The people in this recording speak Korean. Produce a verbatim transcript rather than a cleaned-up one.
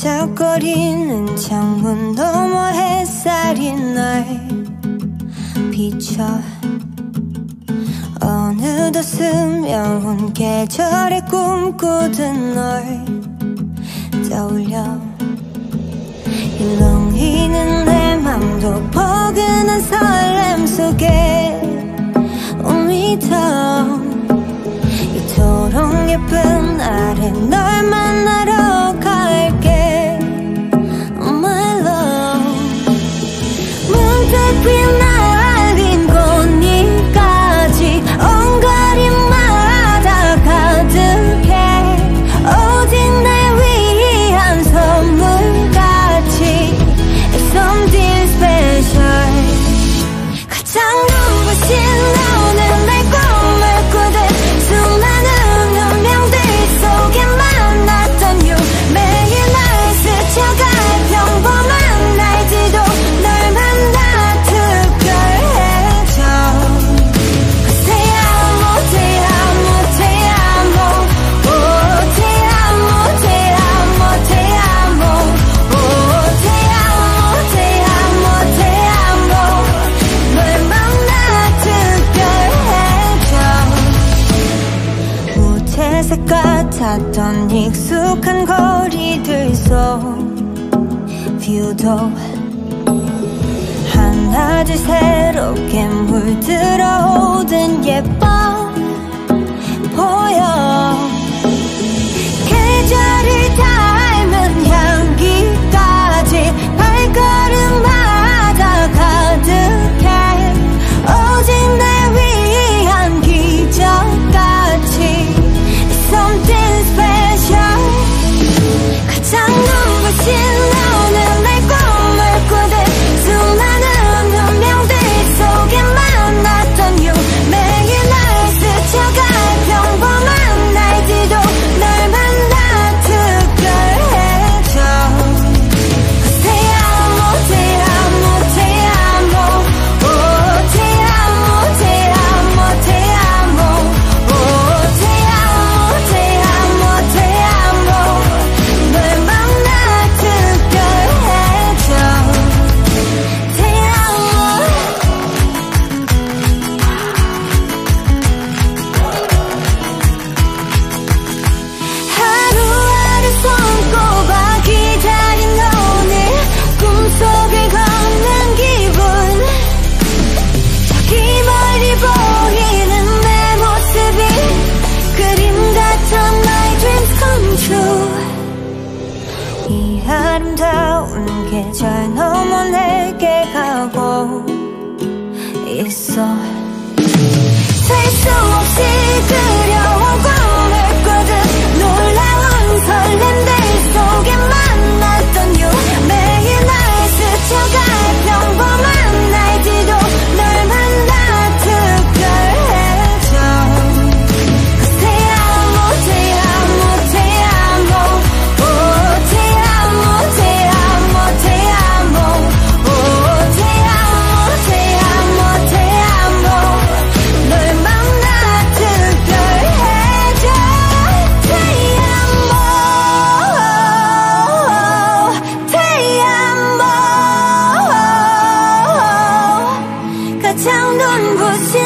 반짝거리는 창문 너머 햇살이 날 비춰 어느덧 스며온 계절에 꿈꾸던 널 떠올려 일렁이는 내 맘도 포근한 설렘 속에 오미터 이토록 예쁜 아래 널 만나러 갈게 oh my love 문득 휘날린 꽃잎까지 온 거리마다 가득해 오직 날 위한 선물같이 It's something special 가장 눈부신 너는 날 꿈을 꾸듯 수많은 운명들 속에 만났던 you 매일 날 스쳐갈 평범한 날들도 널 만나 특별해져 Te amo, te amo, te amo Oh, te amo, te amo, te amo Oh, te amo, te amo, te amo 널 만나 특별해져 무채색 같았던 익숙한 거리들 속 뷰도 하나둘 새롭게 물들어오던 예뻐 보여 계절을 닮은 향기까지 발걸음마다 가득해 오직 날 위한 기적같이 Something special 가장 눈부신 너는 날 꿈을 꾸듯 수많은 운명들 속에 만났던 you 매일 날 스쳐갈 평범한 날들도 널 만나 특별해져 Te amo, te amo, te amo Oh, te amo, te amo, te amo Oh, te amo, te amo, te amo 널 만나 특별해져 Te amo 하루하루 손꼽아 기다린 오늘 꿈속을 걷는 기분 저기 멀리 보이는 내 모습이 그림 같던 my dreams come true 이 아름다운 계절 넘어 내게 가고 있어 셀 수 없이 그려온 꿈을 꾸듯 놀라운 설렘들 속에 만났던 you 매일 날 스쳐갈 평범한 날들도 널 만나 특별해져 Te amo, te amo, te amo Oh, te amo, te amo, te amo Oh, te amo, te amo, te amo 널 만나 특별해져 Te amo, te amo 가장 눈부신